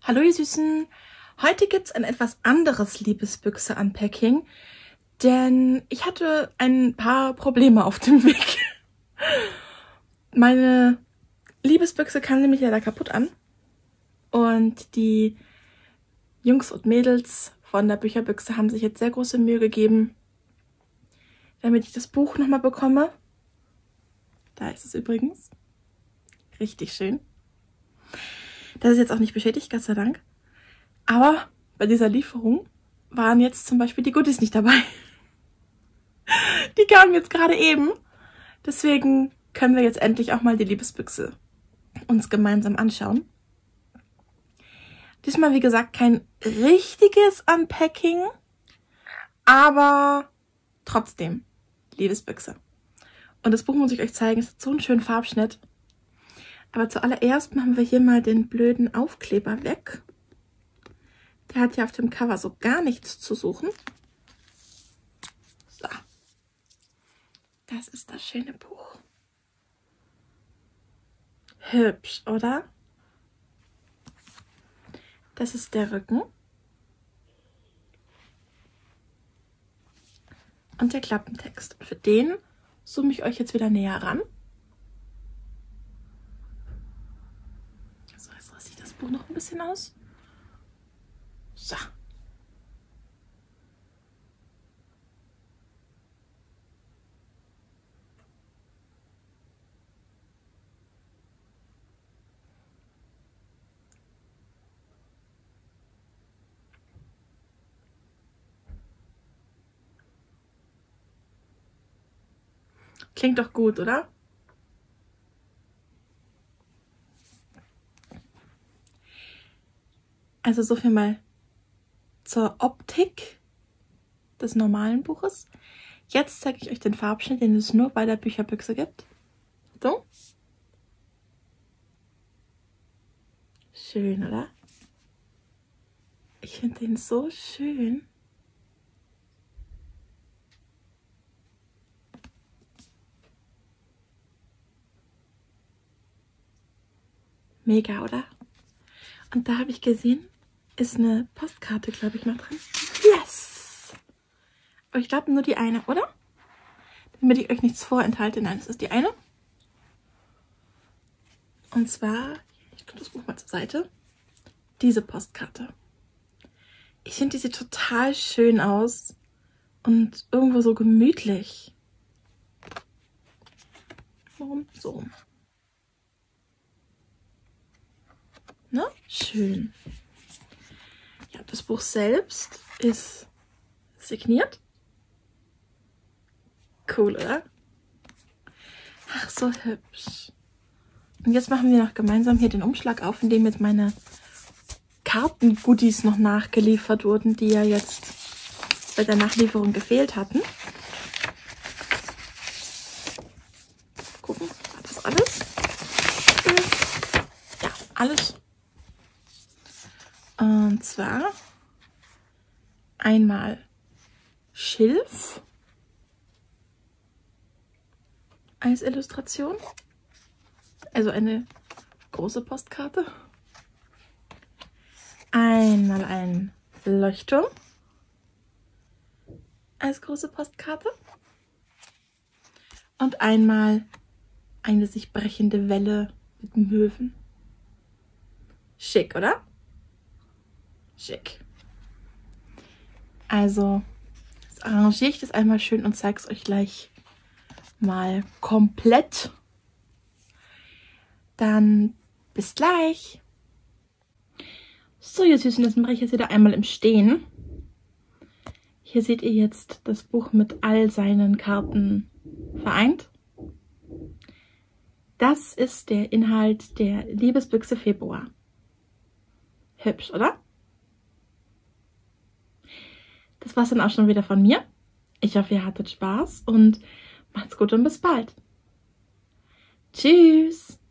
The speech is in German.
Hallo ihr Süßen, heute gibt es ein etwas anderes Liebesbüchse-Unpacking, denn ich hatte ein paar Probleme auf dem Weg. Meine Liebesbüchse kam nämlich leider kaputt an und die Jungs und Mädels von der Bücherbüchse haben sich jetzt sehr große Mühe gegeben, damit ich das Buch nochmal bekomme. Da ist es übrigens. Richtig schön. Das ist jetzt auch nicht beschädigt, Gott sei Dank. Aber bei dieser Lieferung waren jetzt zum Beispiel die Goodies nicht dabei. Die kamen jetzt gerade eben. Deswegen können wir jetzt endlich auch mal die Liebesbüchse uns gemeinsam anschauen. Diesmal, wie gesagt, kein richtiges Unpacking, aber trotzdem Liebesbüchse. Und das Buch muss ich euch zeigen, es hat so einen schönen Farbschnitt. Aber zuallererst machen wir hier mal den blöden Aufkleber weg. Der hat ja auf dem Cover so gar nichts zu suchen. So. Das ist das schöne Buch. Hübsch, oder? Das ist der Rücken. Und der Klappentext. Für den zoome ich euch jetzt wieder näher ran. So, jetzt lasse ich das Buch noch ein bisschen aus. So. Klingt doch gut, oder? Also so viel mal zur Optik des normalen Buches. Jetzt zeige ich euch den Farbschnitt, den es nur bei der Bücherbüchse gibt. So. Schön, oder? Ich finde den so schön. Mega, oder? Und da habe ich gesehen, ist eine Postkarte, glaube ich, noch drin. Yes! Aber ich glaube nur die eine, oder? Damit ich euch nichts vorenthalte. Nein, das ist die eine. Und zwar, ich tue das Buch mal zur Seite, diese Postkarte. Ich finde, die sieht total schön aus und irgendwo so gemütlich. Warum so? Ne? Schön. Ja, das Buch selbst ist signiert. Cool, oder? Ach, so hübsch. Und jetzt machen wir noch gemeinsam hier den Umschlag auf, in dem jetzt meine Karten-Goodies noch nachgeliefert wurden, die ja jetzt bei der Nachlieferung gefehlt hatten. Gucken, war das alles? Ja, alles. Und zwar einmal Schilf als Illustration, also eine große Postkarte. Einmal ein Leuchtturm als große Postkarte und einmal eine sich brechende Welle mit Möwen. Schick, oder? Schick. Also, jetzt arrangiere ich das einmal schön und zeige es euch gleich mal komplett. Dann bis gleich. So, ihr Süßen, das mache ich jetzt wieder einmal im Stehen. Hier seht ihr jetzt das Buch mit all seinen Karten vereint. Das ist der Inhalt der Liebesbüchse Februar. Hübsch, oder? Das war's dann auch schon wieder von mir. Ich hoffe, ihr hattet Spaß und macht's gut und bis bald. Tschüss!